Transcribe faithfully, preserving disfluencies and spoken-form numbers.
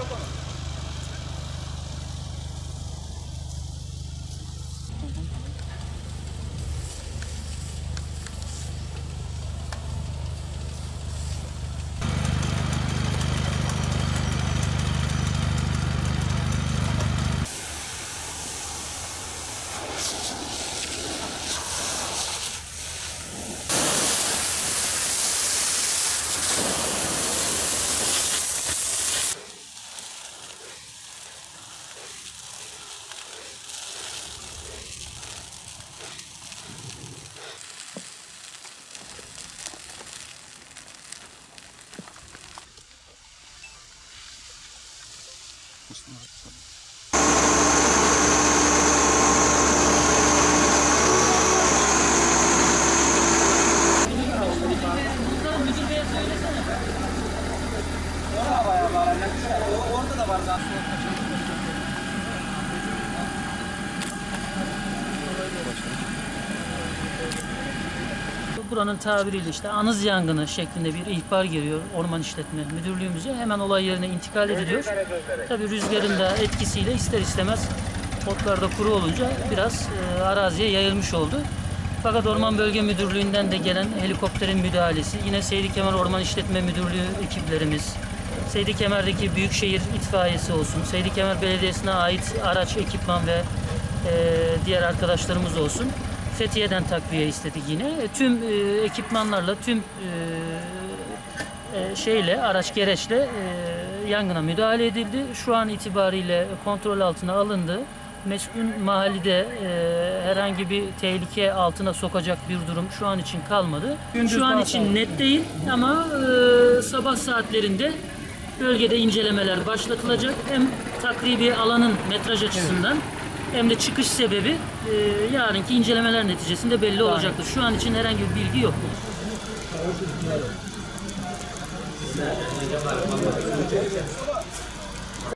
Orada da var aslında. Buranın tabiriyle işte anız yangını şeklinde bir ihbar geliyor Orman İşletme Müdürlüğümüze. Hemen olay yerine intikal ediliyor. Tabii rüzgarın da etkisiyle ister istemez otlarda kuru olunca biraz e, araziye yayılmış oldu. Fakat Orman Bölge Müdürlüğü'nden de gelen helikopterin müdahalesi, yine Seydi Kemer Orman İşletme Müdürlüğü ekiplerimiz, Seydi Kemer'deki Büyükşehir İtfaiyesi olsun, Seydi Kemer Belediyesi'ne ait araç, ekipman ve e, diğer arkadaşlarımız olsun. Fethiye'den takviye istedik yine. E, tüm e, ekipmanlarla, tüm e, e, şeyle, araç gereçle e, yangına müdahale edildi. Şu an itibariyle kontrol altına alındı. Meskun mahallede e, herhangi bir tehlike altına sokacak bir durum şu an için kalmadı. Gündüz şu an daha için sağ net değil ama e, sabah saatlerinde bölgede incelemeler başlatılacak. Hem takribi alanın metraj açısından hem de çıkış sebebi e, yarınki incelemeler neticesinde belli olacaktır. Şu an için herhangi bir bilgi yok.